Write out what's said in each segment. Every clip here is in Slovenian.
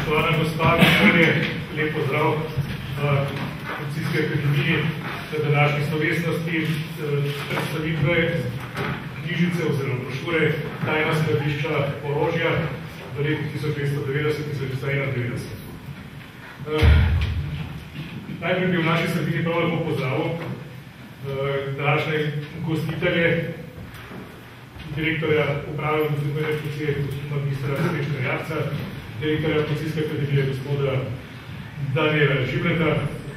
Spoštovana gospa, lep pozdrav v Policijski akademiji na današnji slovesnosti predstavitve knjižice oziroma brošure Tajna skladišča orožja v letu 1990-1991. Najprej bi v naši sredini prav lepo pozdravil današnje gostitelje, direktorja uprave Policijske policije magistra Srečka Jarca, direktorja Policijske akademije gospoda Daniela Žibreta,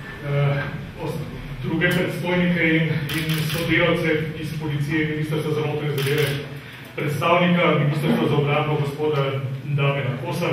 druge predstojnike in sodelavce iz policije in Ministrstva za notranje zadeve, predstavnika Ministrstva za obrambo gospoda Damjana Kosa,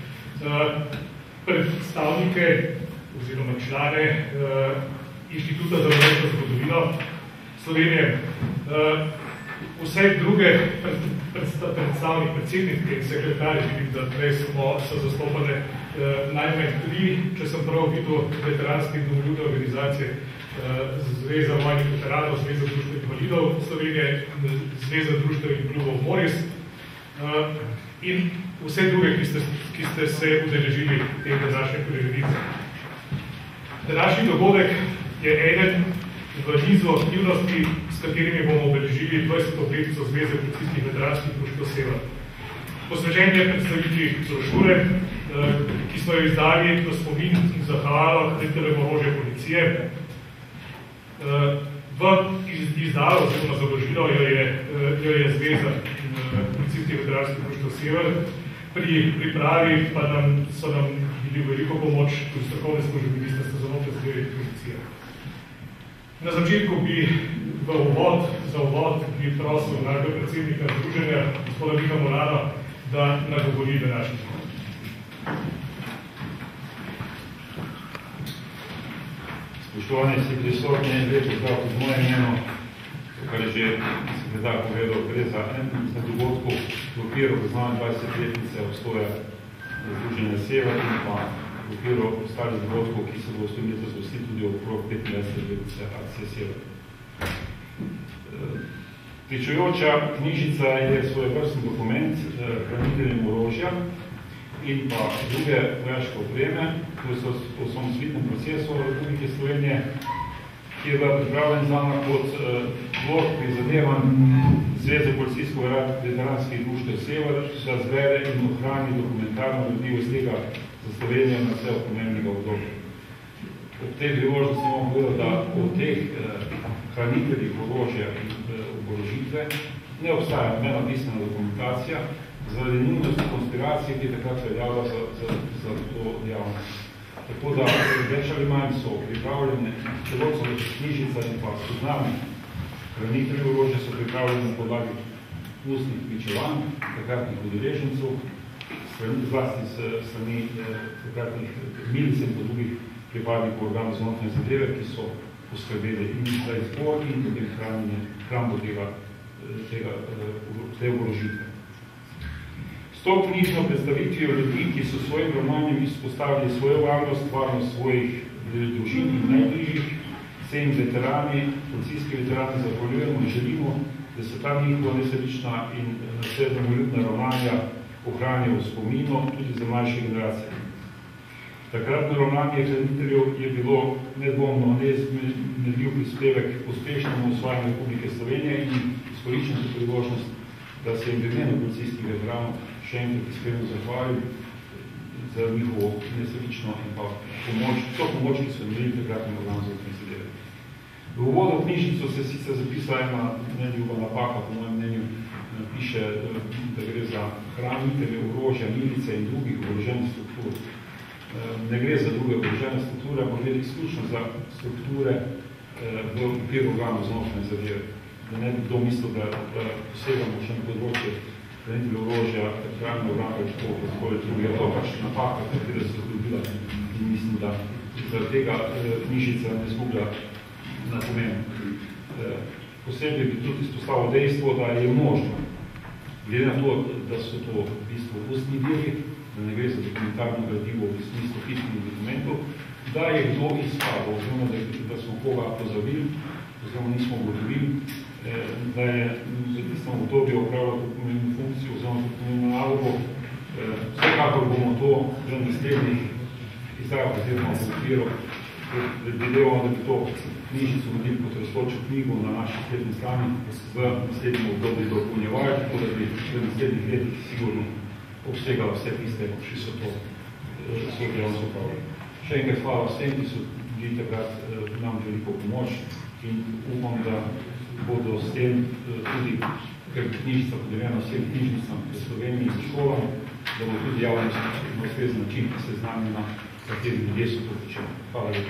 predstavnike oziroma člane Inštituta za narodno zgodovino Slovenije, vse druge predstavniki, predsedniki in sekretarji, vidim, da tukaj so zastopane najmanj 3, če sem prav videl, veteranske in domoljubne organizacije, Zveza vojnih veteranov, Zveza društev invalidov Slovenije, Zveza društev in klubov Moris in vse druge, ki ste se udeležili te današnje prireditve. Današnji dogodek je eden v nizu aktivnosti, s katerimi bomo obeležili 20. obletnico Zveze policijskih veteranskih društev Sever. Posvečen je predstavitvi brošure, ki smo jo izdali v spomin in zahvalo hraniteljem orožja policije. V izdalo oziroma založilo jo je Zveza policijskih veteranskih društev Sever. Pri pripravi pa so nam bili veliko pomoč tudi strokovne službe Ministrstva za notranje zadeve in policije. Na začetku bi za uvod bi prosil našega predsednika združenja, gospoda Miha Molana, da nagovori današnji. Spoštovani vsi prisotni, lep pozdrav pod moje imeno, kar je že sekretar povedal, gre za en dogodkov v okviru poznavanja 20-letnice obstoja Združenja Sever in pa v okviru ostalih dogodkov, ki se bo letos gosti tudi okrog 25-letnice akcije Sever. Pričujoča knjižica je svojevrstni dokument hraniteljem orožja in pa druge vojaške opreme, ki so v osamosvojitvenem procesu Republike Slovenije, ki je bila pripravljen znana kot blok prizadevanj Zveze policijsko-veteranskih društev Sever, da zbere in ohrani dokumentarno gradivo iz tega za Slovenijo na vse pomembnega obdobja. Ob tej priložnosti bomo povedali, da o teh hraniteljih orožja in oborožitve ne obstaja nobena pisana dokumentacija zaradi nujnosti konspiracije, ki je takrat veljala za to javnost. Tako da več ali manj so pripravljene celotno knjižica in pa spoznami hranitelji orožja so pripravljeni na podlagi ustnih pričevanj takratnih udeležencev, zlasti s strani takratnih milic in drugih pripadnikov organov za notranje zadeve, ki so poskrbeli in za izbor in potem hrambo te oborožitve. S to knjižno predstavitvijo ljudi, ki so svojim ravnanjem izpostavili svojo varnost svojih družin in najbližjih, se jim veterani, policijski veterani zahvaljujemo in želimo, da se ta njihova nesebična in vse domoljubna ravnanja ohranijo v spominu tudi za mlajše generacije. Takratno ravnanje hraniteljev je bilo nedvomno neizmerljiv prispevek k uspešnemu osvajanju Republike Slovenije in izkoriščen to priložnost, da se jim v imenu policijskih veteranov še enkrat iskreno zahvalim za njihovo nesebično in pa to pomoč, ki so imeli takratnim organom za notranje zadeve. V uvodu v knjižnico se sicer zapisa ena neljuba napaka, po mojem mnenju piše, da gre za hranitelje orožja, milice in drugih oboroženih struktur. Ne gre za druge oborožene strukture, ampak gre izključno za strukture v okviru organov za notranje zadeve. Da ne bi kdo mislil, da posegamo še na področje hraniteljev orožja, hraniteljev obrambe, tako je to pač napaka, katera se zgodila in mislim, da zaradi tega knjižica ne zgublja na pomenu. Posebej bi tudi izpostavil dejstvo, da je možno, glede na to, da so to v bistvu ustni viri, da ne gre za dokumentarno gradivo v smislu pisnih dokumentov, da je kdo izpadel, oziroma da smo koga pozavili, oziroma nismo ugotovili, da je za tistem obdobju opravljal to pomembno funkcijo, oziroma to pomembno nalogo Vsekakor bomo to v naslednjih izdajo oziroma v okviru predvidevamo, da bi to knjižnico vodili kot razločo knjigo na naši spletni strani v naslednjem obdobju dopolnjevali, tako da bi v naslednjih letih sigurno obsegala vse tiste, ki so to svoj delavce upravljali. Še enkrat hvala vsem, ki so bili takrat nam veliko pomoč in upam, da bodo s tem tudi, ker knjižnica podeljena vsem knjižnicam v Sloveniji in školam, da bo tudi javnost na ustrezen način seznanjena, kateri ljudje so to počeli. Hvala lepa.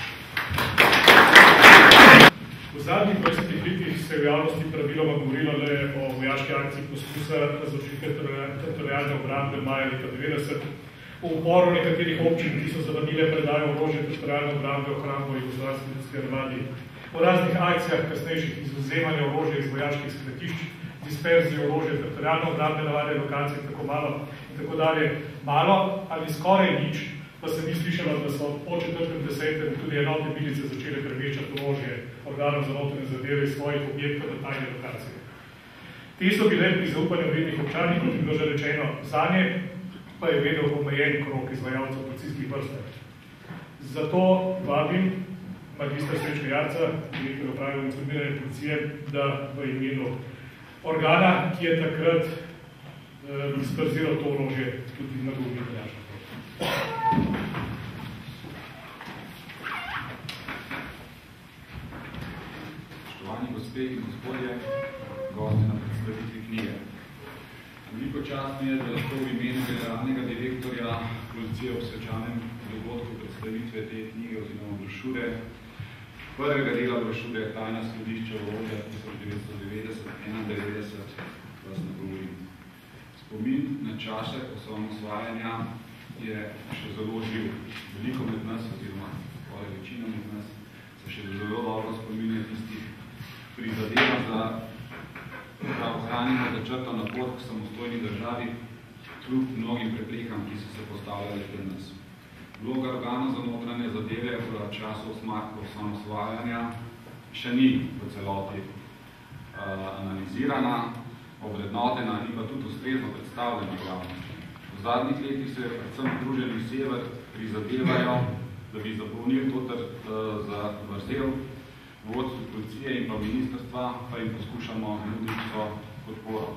V zadnjih 20 letih se v javnosti praviloma govorilo le o vojaški akciji poskusa razložitve teritorialne obrambe maja leta 90, o uporu nekaterih občin, ki so zavrnile predajo orožja teritorialne obrambe ohrambo Jugoslavijske armadi, o raznih akcijah kasnejših izvzemanja orožja iz vojaških skladišč, disperzijo orožja teritorialne obrambe na varne lokacije, tako malo in tako dalje. Malo ali skoraj nič, pa se ni slišalo, da so po 4.10. tudi enotne milice začele premeščati orožje organov za notranje zadeve iz svojih objektov na tajne lokacije. Te so bile pri zaupanju vrednih občanih, kot je bilo že rečeno, zanje pa je vedel omejen krog izvajalcev v policijskih vrstah. Zato vabim magistra Srečka Jarca, direktor uprave uniformirane policije, da v imenu organa, ki je takrat disperziral to orožje, tudi nagovori veljačno. Spoštovani gospe in gospodje, gosti na predstavitvi knjige. Veliko čast mi je, da lahko v imenu generalnega direktorja policije ob svečanem dogodku predstavitve te knjige oziroma brošure, prvega dela brošure Tajna skladišča orožja 1990-1991 vas nagovorim. Spomin na čase osamosvajanja je še zelo živ. Veliko med nas, oziroma skoraj večina med nas, se še zelo dobro spominja tistih prizadevanj za ohranjeno začrtano pot k samostojni državi, kljub mnogim prepreham, ki so se postavljali pred nas. Vloga organov za notranje zadeve v času osamosvajanja še ni v celoti analizirana, ovrednotena in pa tudi ustrezno predstavljena javnosti. V zadnjih letih se predvsem Združeni Sever prizadevajo, da bi zapolnili to vrzel vodstvu policije in pa ministrstva, pa jim poskušamo nuditi vso podporo.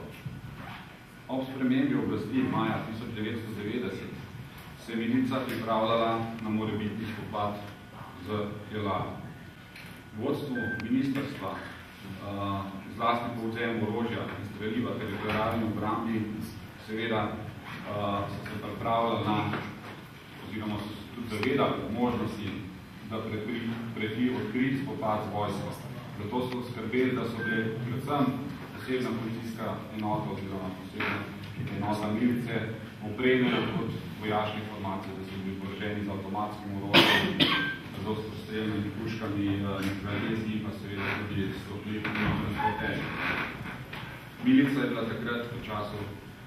Ob spremembi oblasti maja 1990 se je milica pripravljala na morebitni spopad z JLA. Vodstvu ministrstva zlasti povzem orožja in streliva teritorialni obrambi seveda so se pripravljali na, oziroma so se tudi zavedali možnosti, da preti odkrit spopad z vojsko. Zato so skrbeli, da so bile predvsem posebna policijska enota oziroma posebna enota milice opremljene kot vojaške formacije, da so bili oboroženi z avtomatskim orožjem, z ostrostrelnimi puškami, mitraljezi in pa seveda tudi s oklepnimi transporterji. Milica je bila takrat v času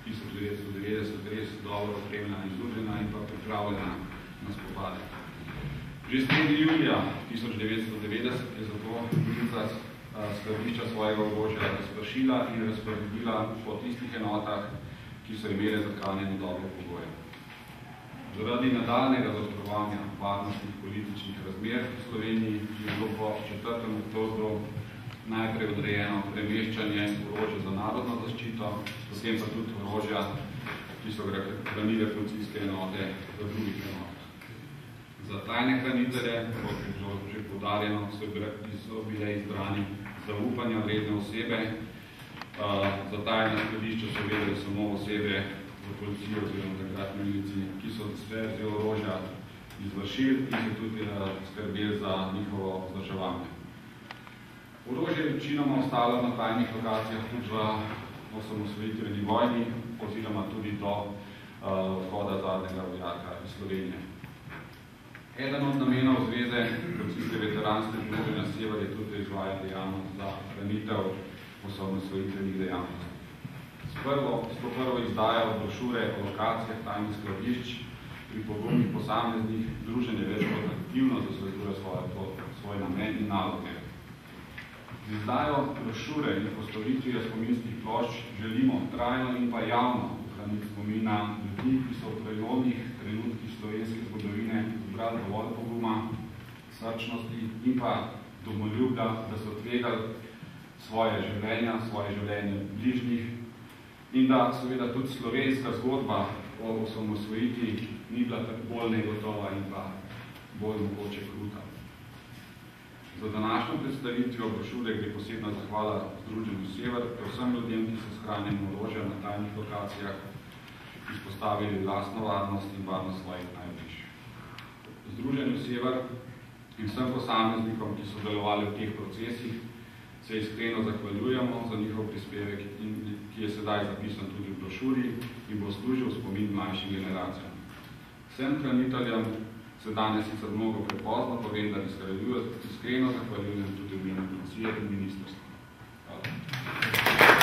1990 res dobro opremljena in združena in pa pripravljena na spopade. Že sredi julija 1990 je zato milica skladišča svojega orožja razpršila in razporedila po tistih enotah, ki so imele zaklanjene dobre pogoje. Zaradi nadaljnega zaostrovanja varnostnih političnih razmer v Sloveniji je bilo po 4. oktobru najprej odrejeno premeščanje orožja za narodno zaščito, potem pa tudi orožja, ki so hranile policijske enote v drugih enotah. Za tajne hranitelje, kot je že poudarjeno, so bile izbrani zaupanja vredne osebe. Za tajne skladišča so vedeli samo osebe v policiji oziroma takratni milici, ki so disperzijo orožja izvršili in so tudi skrbeli za njihovo vzdrževanje. Orožje je večinoma ostalo na tajnih lokacijah tudi v osamosvojitveni vojni oziroma tudi do odhoda zadnjega vojaka iz Slovenije. Eden od namenov Zveze policijske veteranske združenja Sever je tudi izvajati dejavnost za hranitev osamosvojitvenih dejavnosti. S to prvo izdajo brošure o lokacijah tajnih skladišč pri pogumnih posameznih združenje več kot aktivno zasvetuje svoj namen in naloge. Z izdajo brošure in postavitvijo spominskih plošč želimo trajno in pa javno ohraniti spomina ljudi, ki so v prelomnih trenutkih slovenske zgodovine zbrali dovolj poguma, srčnosti in pa domoljubja, da so tvegali svoje življenje bližnjih in da seveda tudi slovenska zgodba o osamosvojitvi ni bila tako bolj negotova in pa bolj mogoče kruta. Za današnjo predstavitvijo brošure gre posebna zahvala Združenju Sever, vsem ljudem, ki so s hranjenjem orožja na tajnih lokacijah izpostavili lastno varnost in varnost svojih najbližjih. Združenju Sever in vsem posameznikom, ki so delovali v teh procesih, se iskreno zahvaljujemo za njihov prispevek, ki je sedaj zapisan tudi v brošuri in bo služil spomin mlajšim generacijam. Vsem hraniteljem se danes sicer mnogo prepozno povem, da iskreno zahvaljujem tudi v imenu policije in ministrstva. Hvala.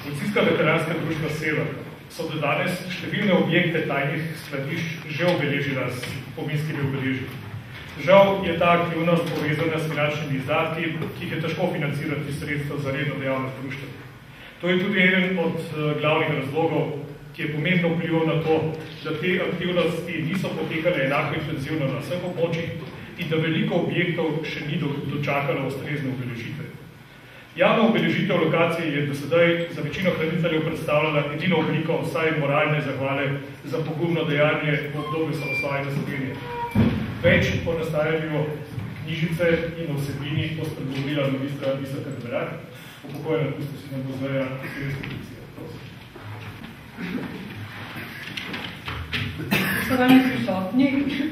Policijska veteranska družba Sever so do danes številne objekte tajnih skladišč že obeležila s pomenskimi obeleži. Žal je ta aktivnost povezana s finančnimi izdatki, ki jih je težko financirati sredstva za redno dejavnost društva. To je tudi eden od glavnih razlogov, ki je pomembno vplival na to, da te aktivnosti niso potekale enako intenzivno na vseh območjih in da veliko objektov še ni dočakalo ustrezne obeležitve. Javna obeležitev lokacije je do sedaj za večino hraniteljev predstavljala edino obliko vsaj moralne zahvale za pogumno dejanje v obdobju samostojne Slovenije. Več o nastajanju knjižice in vsebini bo spregovorila magistra Lisa Karderak, upokojena kustosina muzeja Slovenske policije. Spoštovani prisotni,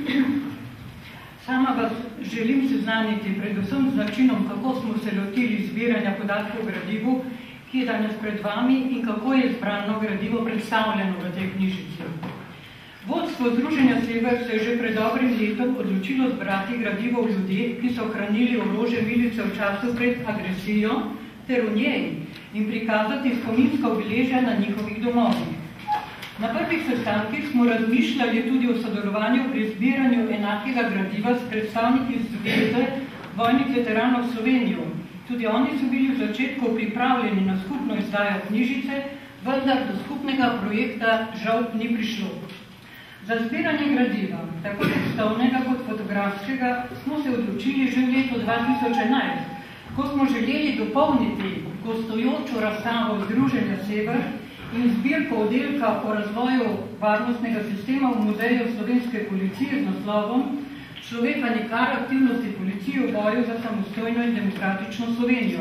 sama vas želim seznaniti predvsem z načinom, kako smo se lotili zbiranja podatkov o gradivu, ki je danes pred vami in kako je zbrano gradivo predstavljeno v tej knjižici. Vodstvo Združenja Sever se je že pred dobrim letom odločilo zbrati gradivo o ljudeh, ki so hranili orožje milice v času pred agresijo ter v njej in prikazati spominska obeležja na njihovih domovih. Na prvih sestankih smo razmišljali tudi o sodelovanju pri zbiranju enakega gradiva s predstavniki Zveze vojnih veteranov Slovenijo. Tudi oni so bili v začetku pripravljeni na skupno izdajo knjižice, vendar do skupnega projekta žal ni prišlo. Za zbiranje gradiva, tako tekstovnega kot fotografskega, smo se odločili že v letu 2011, ko smo želeli dopolniti gostujočo razstavo Združenja Sever in zbirko oddelka o razvoju varnostnega sistema v Muzeju Slovenske policije z naslovom Človeka nikar aktivnosti policije v boju za samostojno in demokratično Slovenijo.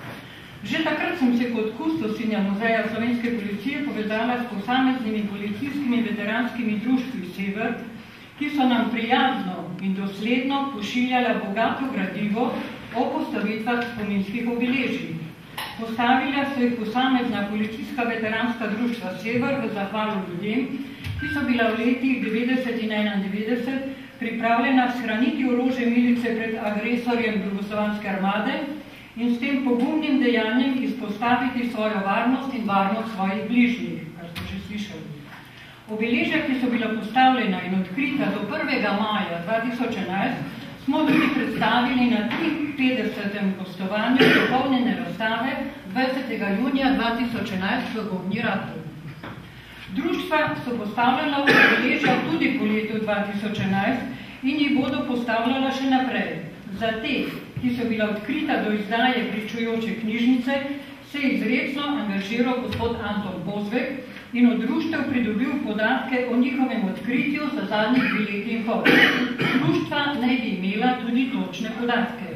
Že takrat sem se kot kustosinja Muzeja Slovenske policije povezala s posameznimi policijskimi veteranskimi društvi Sever, ki so nam prijazno in dosledno pošiljala bogato gradivo o postavitvah spominskih obeležij. Postavila so jih posamezna policijska veteranska društva Sever v zahvalu ljudem, ki so bila v letih 90 in 91 pripravljena shraniti orožje milice pred agresorjem Jugoslovanske armade in s tem pogumnim dejanjem izpostaviti svojo varnost in varnost svojih bližnjih, kar ste že slišali. Obeležja, ki so bila postavljena in odkrita do 1. maja 2011, smo tudi predstavili na 53. gostovanju dopolnjene razstave 20. junija 2011 v Govni Ratu. Društva so postavljala obeležja tudi po letu 2011 in jih bodo postavljala še naprej. Za te, ki so bila odkrita do izdaje pričujoče knjižnice, se je izredno angažiral gospod Anton Bozvek in od društev pridobil podatke o njihovem odkritju za zadnjih 2 leti in pol. Društva naj bi imela tudi točne podatke.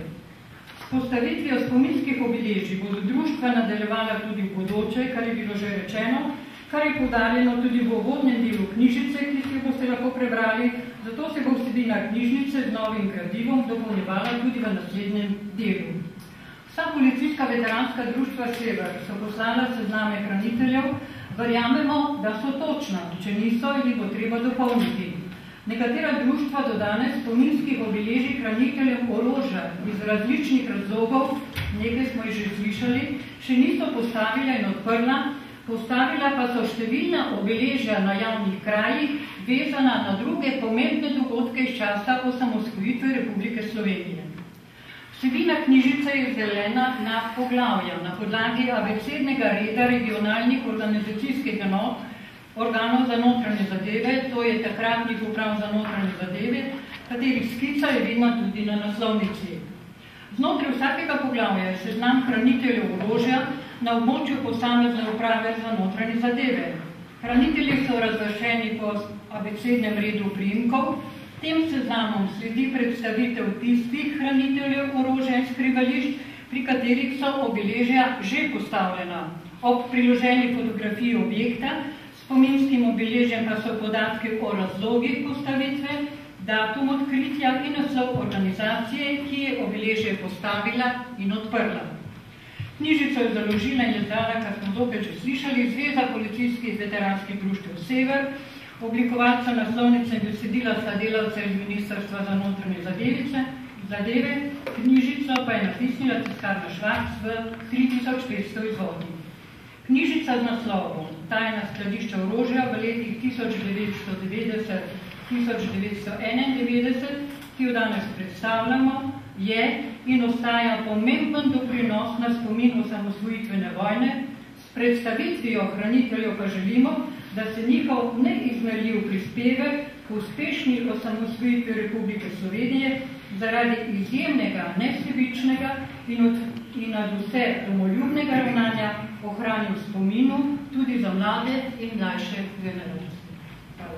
S postavitvijo spominskih obeležij bodo društva nadaljevala tudi v bodoče, kar je bilo že rečeno, kar je poudarjeno tudi v uvodnem delu knjižice, ki si jo boste lahko prebrali, zato se bo vsebina knjižnice z novim gradivom dopolnjevala tudi v naslednjem delu. Vsa policijska veteranska društva Sever so poslala sezname hraniteljev, verjamemo, da so točna, če niso, jih bo treba dopolniti. Nekatera društva do danes spominskih obeležij hraniteljev orožja iz različnih razlogov, nekaj smo jih že slišali, še niso postavila in odprla, postavila pa so številna obeležja na javnih krajih, vezana na druge pomembne dogodke iz časa osamosvojitve Republike Slovenije. Vsebina knjižice je izdelena na poglavja, na podlagi abecednega reda regionalnih organizacijskih enot, organov za notranje zadeve, to je takratnih uprav za notranje zadeve, katerih skica je vidna tudi na naslovnici. Znotraj vsakega poglavja je seznam hraniteljev orožja na območju posamezne uprave za notranje zadeve. Hranitelji so razvrščeni po abecednem redu priimkov. Tem seznamom sledi predstavitev tistih hraniteljev orožja in skrivališč, pri katerih so obeležja že postavljena. Ob priloženi fotografiji objekta, spominskim obeležjem pa so podatki o razlogih postavitve, datum odkritja in naslov organizacije, ki je obeležje postavila in odprla. Knjižico je založila in izdala, kar smo zopet že slišali, Zveza policijskih veteranskih društev Sever, oblikovalca naslovnice in besedila sta delavca iz Ministrstva za notranje zadeve, knjižico pa je natisnila tiskarna Švarc v 3500 izvodih. Knjižica z naslovom Tajna skladišča orožja v letih 1990-1991, ki jo danes predstavljamo, je in ostaja pomemben doprinos na spomin osamosvojitvene vojne. S predstavitvijo hraniteljev pa želimo, da se njihov neizmerljiv prispevek k uspešni osamosvojitvi Republike Slovenije zaradi izjemnega, nesebičnega in nadvse domoljubnega ravnanja ohrani v spominu tudi za mlade in mlajše generacije. Hvala.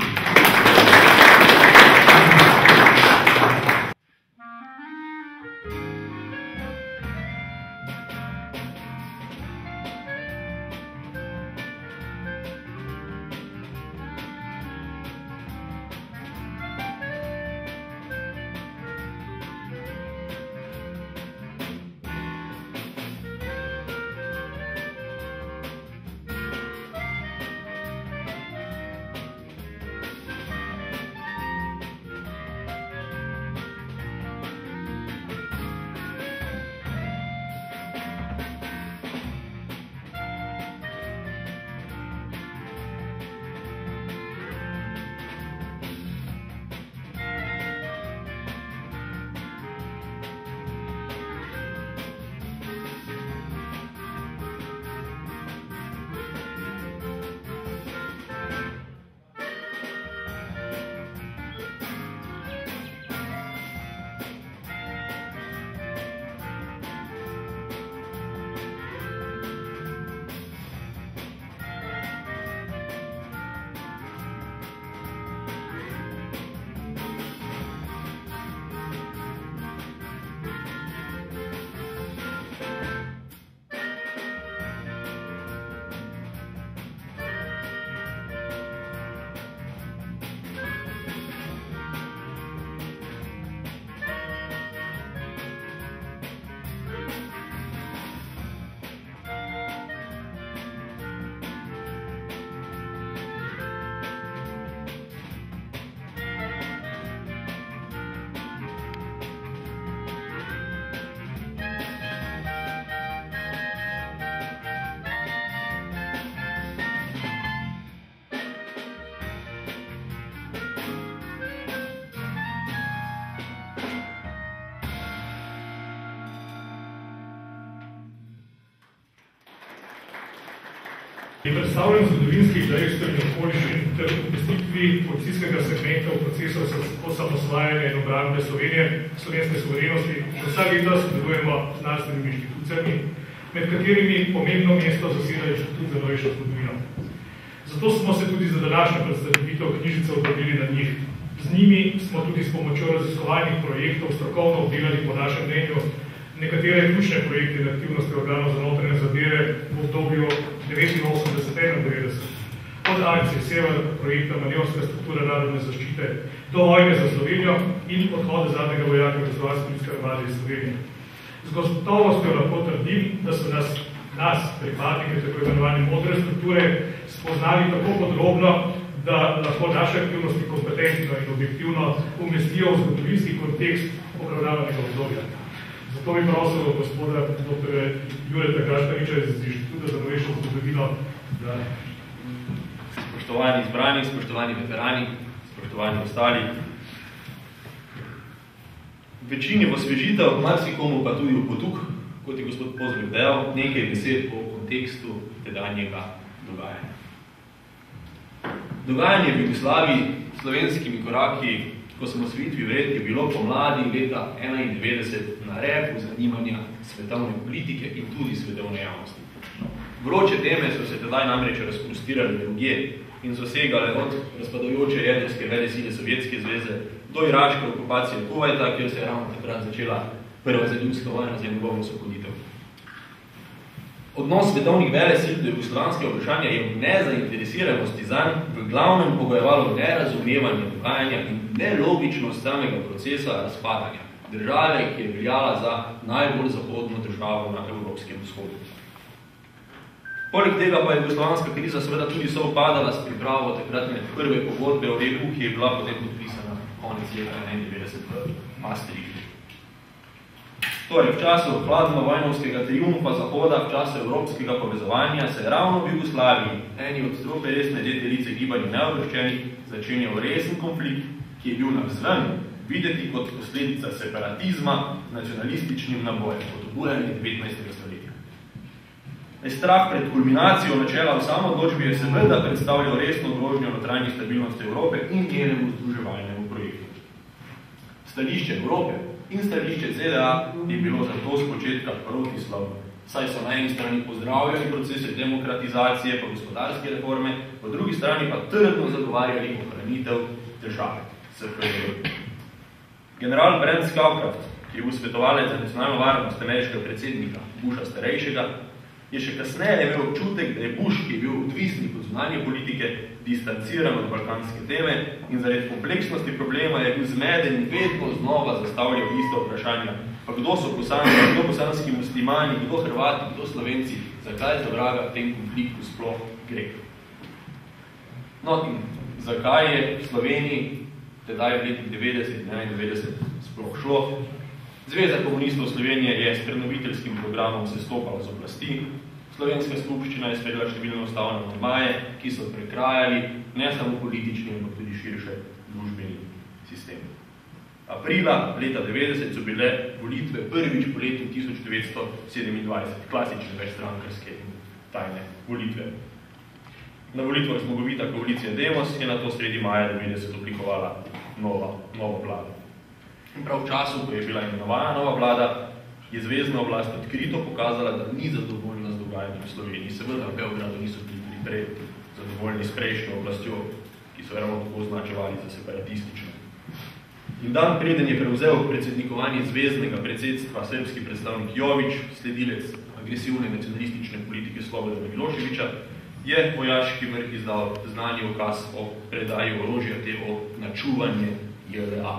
Je predstavljen zgodovinskih dejstev in okoliščin ter umestitvi policijskega segmenta v procesu osamosvajanja in obrambe Slovenije, slovenske suverenosti, še vsa leta sodelujemo z znanstvenimi inštitucijami, med katerimi pomembno mesto zaseda Inštitut za novejšo zgodovino. Zato smo se tudi za današnjo predstavitev knjižice odpravili na njih. Z njimi smo tudi s pomočjo raziskovalnih projektov strokovno obdelali po našem mnenju nekatere ključne projekte in aktivnosti organov za notranje zadeve v obdobju 1989-1991. Od akcije Sever, projekta Manevrska struktura narodne zaščite, do vojne za Slovenijo in odhoda zadnjega vojaka Jugoslovanske armade iz Slovenije. Z gotovostjo lahko trdim, da so nas pripadnike tako imenovane modre strukture spoznali tako podrobno, da lahko naše aktivnosti kompetentno in objektivno umestijo v zgodovinski kontekst obravnavanega obdobja. Zato bi prosil gospoda dr. Jureta Gašpariča iz Inštituta za novejšo zgodovino. Spoštovani izbrani, spoštovani veterani, spoštovani ostali. Večini v osvežitev, marsikomu pa tudi v potuk, kot je gospod Pozdrav dejal, nekaj besed o kontekstu tedanjega dogajanja. Dogajanje v Jugoslaviji slovenskimi koraki, ko smo svitvi vred, je bilo pomladi leta 1991 na repu zanimanja svetovne politike in tudi svetovne javnosti. Vroče teme so se tedaj namreč razprostirali drugje in zasegale od razpadajoče jedrske velesile Sovjetske zveze do iraške okupacije Kuvajta, kjer se je ravno takrat začela prva zalivska vojna za njegovo osvoboditev. Odnos svetovnih velesil do jugoslovanskega vprašanja je v nezainteresiranosti zanj v glavnem pogojevalo nerazumevanje dogajanja in nelogičnost samega procesa razpadanja države, ki je veljala za najbolj zahodno državo na Evropskem vzhodu. Poleg tega pa je jugoslovanska kriza seveda tudi sovpadala s pripravo takratne prve pogodbe o EU, ki je bila potem podpisana konec leta 1991 v Maastrichtu. Torej, v času hladno-vojnovskega triumfa Zahoda, v času evropskega povezovanja, se je ravno v Jugoslaviji, eni od strope resne deterice gibanju neobveščenih, začenjal resen konflikt, ki je bil navzven videti kot posledica separatizma z nacionalističnim nabojem, kot obujanje 19. stoletja. Strah pred kulminacijo načela v samodločbi je seveda predstavljal resno grožnjo notranji stabilnosti Evrope in njenemu združevalnemu projektu. Stališče Evrope in stališče ZDA je bilo zato z početka protislovno, saj so na eni strani pozdravljali procese demokratizacije pa gospodarske reforme, po drugi strani pa trdno zagovarjali ohranitev države. General Brent Scowcroft, ki je bil svetovalec za nacionalno varnost ameriškega predsednika Busha starejšega, je še kasneje imel občutek, da je Bush, ki je bil odvisnik od zunanje politike, distanciran od balkanske teme in zaradi kompleksnosti problema je bil zmeden in vedno znova zastavljal isto vprašanje. Pa kdo so bosanski muslimani, kdo Hrvati, kdo Slovenci, zakaj za vraga v tem konfliktu sploh gre? No in zakaj je v Sloveniji tedaj v letih 90-91 sploh šlo? Zveza komunistov Slovenije je s prenoviteljskim programom sestopala z oblasti. Slovenska skupščina je sprejela številne ustavne amandmaje, ki so prekrajali ne samo politični, ampak tudi širše družbeni sistem. Aprila leta 90 so bile volitve prvič po letu 1927, klasične večstrankarske tajne volitve. Na volitvah zmagovita koalicija Demos je nato sredi maja 90 oblikovala novo vlado. In prav v času, ko je bila imenovana nova vlada, je zvezna oblast odkrito pokazala, da ni zadovoljna z dogajanjem v Sloveniji. Seveda v Beogradu niso bili prej zadovoljni s prejšnjo oblastjo, ki so ravno tako označevali za separatistično. In dan preden je prevzel predsednikovanje zveznega predsedstva srbski predstavnik Jović, sledilec agresivne nacionalistične politike Slobodana Miloševića, je vojaški vrh izdal znani ukaz o predaji orožja temu na čuvanje JLA.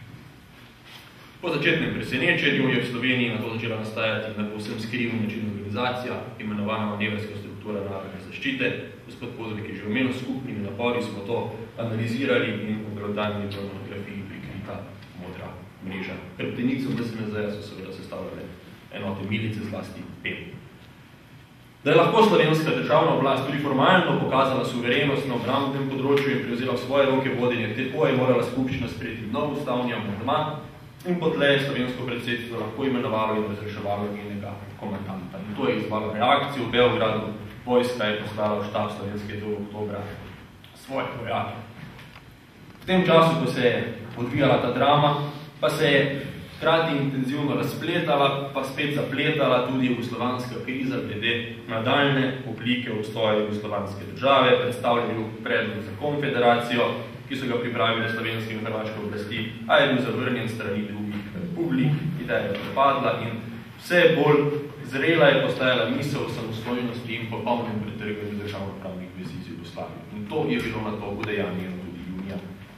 Po začetnem presenečenju je v Sloveniji na to začela nastajati na povsem skrivni način organizacija, imenovana manevrska struktura narodne zaščite. Gospod Pozvek je že omenil, skupnimi napori smo to analizirali in v obravdanji monografiji prikrita modra mreža. Hrbtenico MSNZ so seveda sestavljale enote milice, zlasti PEN. Da je lahko slovenska državna oblast tudi formalno pokazala suverenost na obrambnem področju in prevzela v svoje roke vodenje, tako je morala skupščina sprejeti nov ustavni amandma in potlej slovensko predsedstvo lahko imenovalo in razreševalo njenega komandanta. In to je izvalo reakcijo v Beogradu. Vojska je poslala v štab slovenske do oktobra svoje vojake. V tem času, ko se je odvijala ta drama, pa se je hkrati intenzivno razpletala, pa spet zapletala tudi jugoslovanska kriza glede nadaljne oblike obstoja jugoslovanske države, predstavljajo predlog za konfederacijo, ki so ga pripravili slovenske in hrvaške oblasti, a je bil zavrnjen strani drugih republik, ideja je propadla in vse bolj zrela je postajala misel o samostojnosti in popolnem pretrganju državnopravnih vezi z Jugoslavijo. In to je bilo na to udejanjeno tudi junija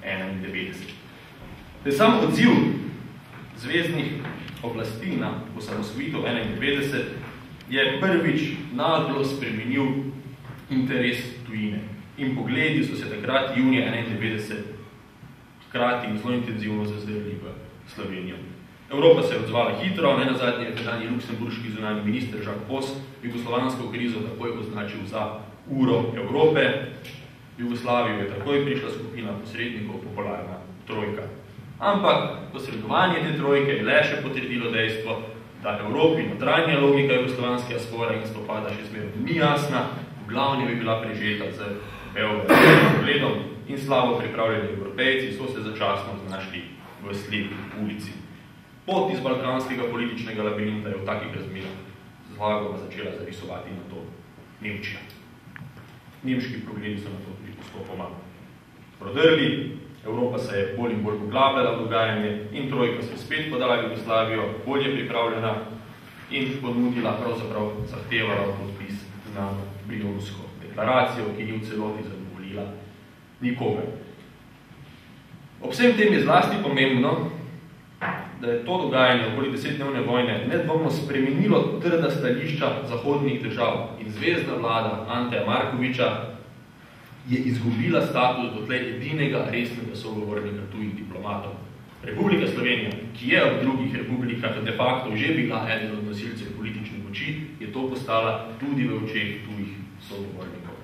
1991. Sam odziv zvezdnih oblasti na osamosvojitev 1991 je prvič naglo spremenil interes tujine. In pogledi so se takrat junija 1991 hkrati in zelo intenzivno zazdrli v Slovenijo. Evropa se je odzvala hitro, ne nazadnje je tedanji luksemburški zunanji minister Jacques Pos jugoslovansko krizo takoj označil za uro Evrope. V Jugoslavijo je takoj prišla skupina posrednikov, popularna trojka. Ampak posredovanje te trojke je le še potrdilo dejstvo, da Evropi notranja logika jugoslovanskega spora in spopada še zmerno ni jasna, v glavnem je bila prežeta z Beogradskim pogledom in slabo pripravljeni Evropejci so se začasno znašli v slepi ulici. Pot iz balkanskega političnega labirinta je v takih razmerah zlagoma začela zarisovati na to Nemčija. Nemški pogledi so na to tudi postopoma prodrli, Evropa se je bolj in bolj poglabljala v dogajanje in trojka se spet podala v Jugoslavijo, bolje pripravljena in ponudila, pravzaprav zahtevala podpis znano Brionsko deklaracijo, ki ni v celoti zadovoljila nikogar. Ob vsem tem je zlasti pomembno, da je to dogajanje okoli 10-dnevne vojne nedvomno spremenilo trda stališča zahodnih držav in zvezdna vlada Anteja Markovića je izgubila status dotlej edinega resnega sogovornika tujih diplomatov. Republika Slovenija, ki je v drugih republikah de facto že bila eden od nosilcev politične moči, je to postala tudi v očeh tujih sogovornikov.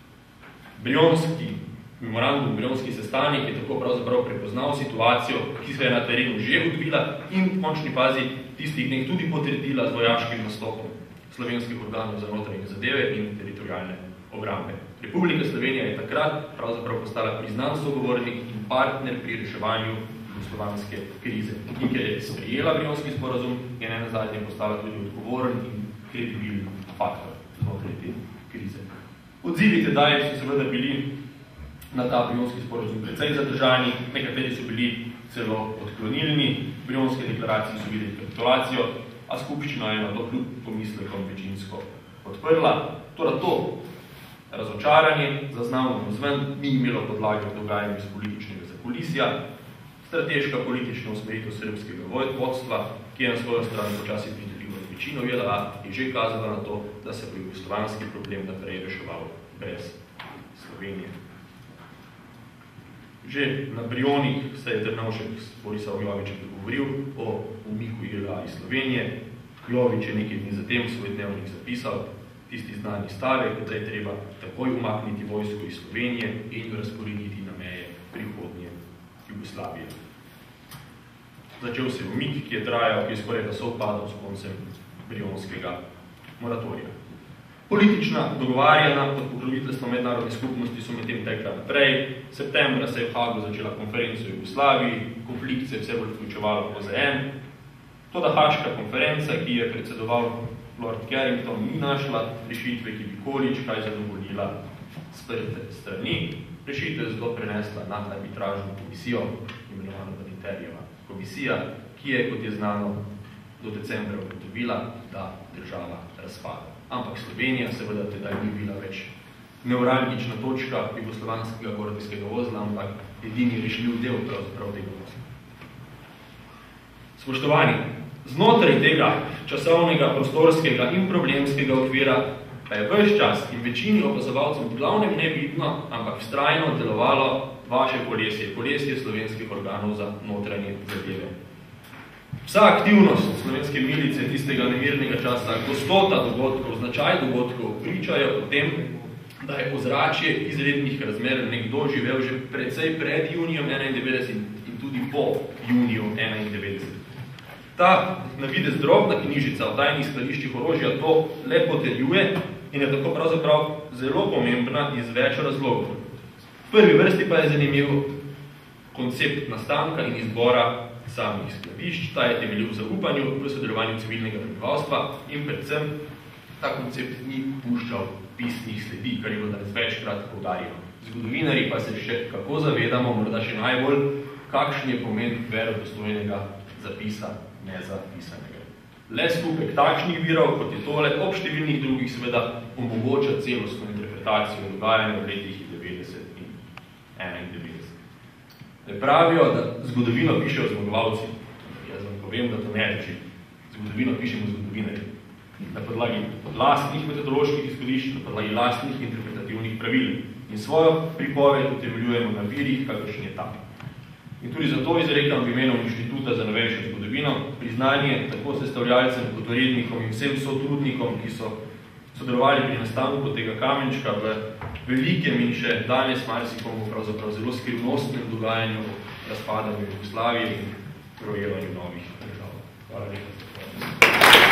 Memorandum, Brionski sestanek je tako pravzaprav prepoznal situacijo, ki se je na terenu že odvila in v končni fazi tistih dneh tudi potrdila z vojaškim nastopom slovenskih organov za notranje zadeve in teritorijalne obrambe. Republika Slovenija je takrat pravzaprav postala priznan sogovornik in partner pri reševanju jugoslovanske krize. In ker je sprejela Brionski sporazum, je ne nazadnje postala tudi odgovoren in kredibilen faktor znotraj te krize. Odzivi tedaj so seveda bili na ta Brionski sporazum precej zadržani, nekateri so bili celo odklonilni, Brionske deklaracije so videli kapitulacijo, a skupščina je na to kljub pomislekom večinsko podprla. Torej to razočaranje, zaznavno pozven, ni imelo podlage v dogajanju iz političnega zakulisja, strateška politična usmeritev srbskega vodstva, ki je na svojo stran počasi pridobila večino JLA, je že kazala na to, da se bo jugoslovanski problem naprej reševal brez Slovenije. Že na Brionih se je Drnovšek s Borisom Jovičem dogovoril o umiku JLA iz Slovenije. Jovič je nekaj dni zatem v svoj dnevnik zapisal tisti znani stavek, da je treba takoj umakniti vojsko iz Slovenije in razporediti na meje prihodnje Jugoslavije. Začel se je umik, ki je trajal, ki je skoraj da sovpadal s koncem brionskega moratorija. Politična dogovarjanja pod pokroviteljstvom mednarodne skupnosti so medtem tekla naprej. Septembra se je v Hagu začela konferenca v Jugoslaviji, konflikt se je vse bolj vključevalo v OZN. Toda haška konferenca, ki je predsedoval Lord Carrington, ni našla rešitve, ki bi količ kaj zadovoljila sprte strani. Rešitev je zato prenesla na arbitražno komisijo, imenovano Badinterjeva komisija, ki je, kot je znano, do decembra ugotovila, da država razpada. Ampak Slovenija seveda tedaj ni bila več neuralgična točka jugoslovanskega gordijskega vozla, ampak edini rešljiv del pravzaprav tega vozla. Spoštovani, znotraj tega časovnega, prostorskega in problemskega okvira pa je ves čas in večini opazovalcev v glavnem nevidno, ampak vztrajno delovalo vaše kolesje slovenskih organov za notranje zadeve. Vsa aktivnost slovenske milice tistega nemirnega časa, gostota dogodkov, značaj dogodkov pričajo o tem, da je ozračje izrednih razmer nekdo živel že precej pred junijem 91 in tudi po juniju 91. Ta navidez drobna knjižica o tajnih skladiščih orožja to le potrjuje in je tako pravzaprav zelo pomembna iz več razlogov. V prvi vrsti pa je zanimiv koncept nastanka in izbora samih skladišč, ta je temeljil v zaupanju, v sodelovanju civilnega prebivalstva in predvsem ta koncept ni puščal pisnih sledi, kar je bilo danes večkrat poudarjeno. Zgodovinarji pa se še kako zavedamo, morda še najbolj, kakšen je pomen verodostojnega zapisa nezapisanega. Le skupek takšnih virov, kot je tole, ob številnih drugih seveda omogoča celostno interpretacijo dogajanja v letih 90 in 91. Pravijo, da zgodovino pišejo zmagovalci. Jaz vam povem, da to ne reči. Zgodovino pišemo zgodovinarji. Na podlagi lastnih metodoloških izhodišč, na podlagi lastnih interpretativnih pravil. In svojo pripoved utemeljujemo na virih, kakršen je tam. In tudi zato izrekam v imenu Inštituta za novejšo zgodovino priznanje tako sestavljalcem kot urednikom in vsem sotrudnikom, ki so sodelovali pri nastanku tega kamenčka v velikem in še danes marsikomu pravzaprav zelo skrivnostnem dogajanju razpadanju Jugoslavije in krojevanju novih držav. Hvala lepa.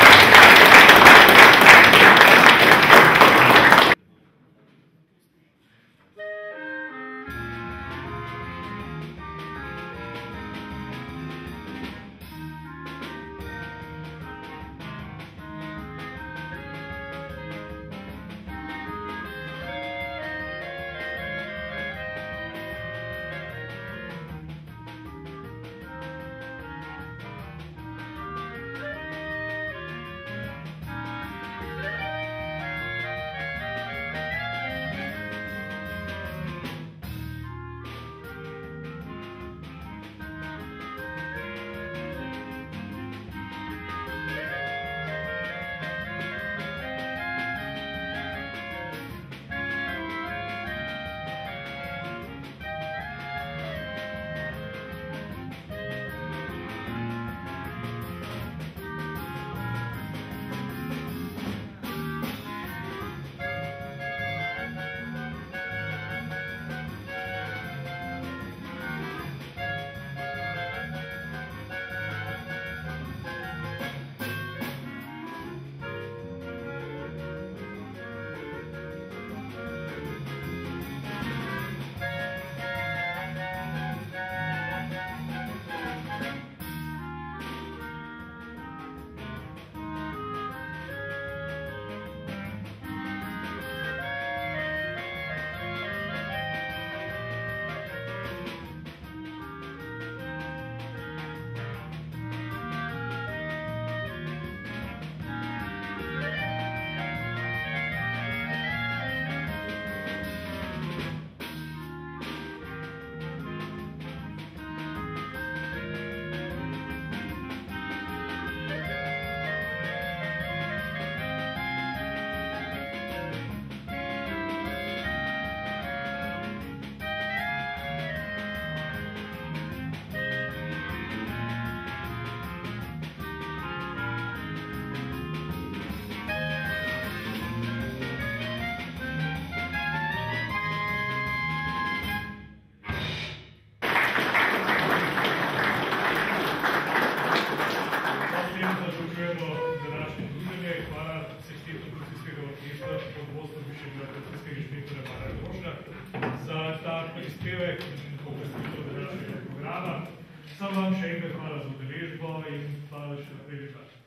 Sam vam še enkrat hvala za udeležbo in hvala še naprej.